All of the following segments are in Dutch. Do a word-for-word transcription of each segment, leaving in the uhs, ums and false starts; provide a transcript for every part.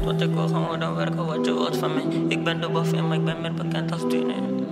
wat ik wil, gaan we dan werken wat je wilt van mij. Ik ben de buffet, maar ik ben meer bekend als Dune.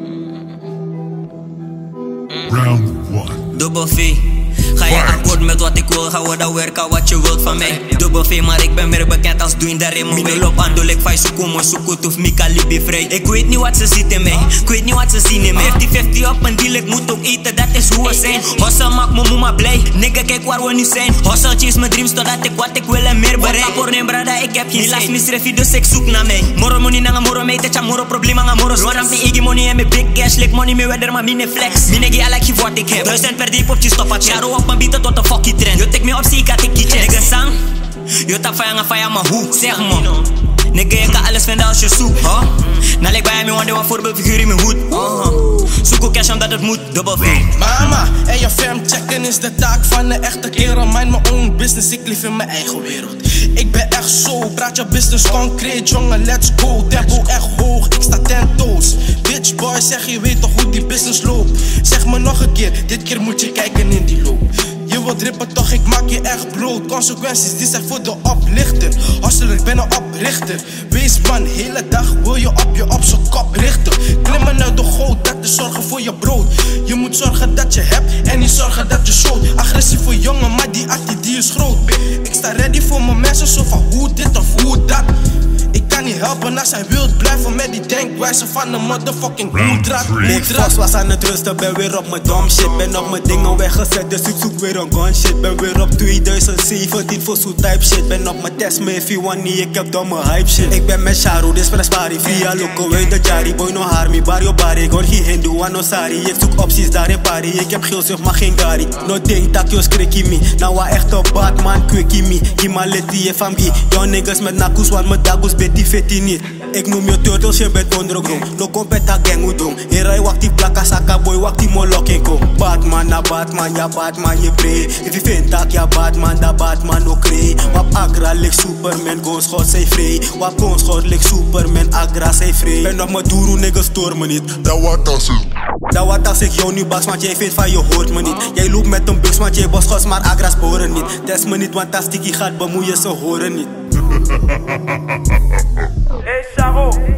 Round one. Dubbel V. Ga je akkoord met wat ik wil, gaan we dan werken wat je wilt van mij. Dubbel V, maar ik ben meer bekend als Dune, daar in mijn mee. Loop aan, doe ik fai suku, mo suku, toef mika libi vrij. Ik weet niet wat ze ziet in mij, ik weet niet wat ze zien in mij. Fifty fifty op een deal, ik moet ook eten, dat is hoe we zijn. Hustle maakt me moe maar blij, nigga kijk waar we nu zijn. Hustle chase mijn dreams, totdat ik wat ik wil en meer bereik. Voor neem brada, ik heb geen last misrefi, dus ik zoek naar mij. Moro money na moro mee, dat je moro probleem aan moro. Ramp me iggy money en me big cash, like money me weather, maar mine flex. Mine gi like geef wat ik heb, duizend per diep op je stop, at jaro op mijn bieten tot de fucking trend. You take me op, zie ik had ik kitchen. Nigga sang, you tap fire en fire maar hoe, zeg me. Nigga, je kan alles vinden als je zoekt, huh? Nou lijkt bij me, want een voorbeeldfiguur in mijn hoed. uh-huh. Zoek ook cash omdat het moet, dubbel V. Mama, en je fam checken is de taak van een echte kerel. Mind my own business, ik leef in mijn eigen wereld. Ik ben echt zo, praat je business concreet, jongen, let's go. Tempo echt hoog, ik sta ten toes. Bitch boy, zeg je weet toch hoe die business loopt. Zeg me nog een keer, dit keer moet je kijken in die loop. Je wilt rippen toch, ik maak je echt brood. Consequenties, die zijn voor de oplichter. Hustler, ik ben een oprichter. Wees man, hele dag wil je op je op z'n kop richten. Klimmen uit de goot, dat is zorgen voor je brood. Je moet zorgen dat je hebt en niet zorgen dat je showt. Agressie voor jongen, maar die actie die is groot. Ik sta ready voor mijn mensen, zo van hoe dit of hoe dat. Ik kan niet helpen als hij wilt blijven met die denkwijze van een motherfucking hoedraad. Big Fox was aan het rusten, ben weer op mijn dom shit. Ben op mijn dingen weggezet, dus ik zoek weer een gun shit. Ben weer op twintig zeventien voor zo'n type shit. Ben op mijn test me if you want niet, ik heb domme hype shit. Ik ben met Sharu, dit is pari, via loco, weet de jari. Boy no harmi, barrio bari, ik hoor geen hindu, ano sari. Ik zoek opties daar in pari, ik heb geelzucht maar geen gari. No ding, takyo skriki me, nou wa echt op Batman, quickie me. Gima leti, if I'm gi, young niggas met nakus, want mijn dagus betty fetty niet. Ik noem je turtles, je bent ondergrond. No competa gang udong. Herai wakti plaka saka boy, wakti molok en kom. Batman na Batman, ja Batman je pre. If je vindt dat ja Batman, da Batman ook kree. Wap agra lik Superman, gonschot zij vrij. Wap gonschot lik Superman, agra zij vrij. Ben op mijn doeroe, niggas stoor me niet. Dat wat als ik. Dat wat als ik jou nu bas, want jij vindt van je hoort me niet. Jij loopt met een bus, want jij bos schots, maar agra sporen niet. Test me niet, want als sticky gaat bemoeien, ze horen niet. Hey Charo,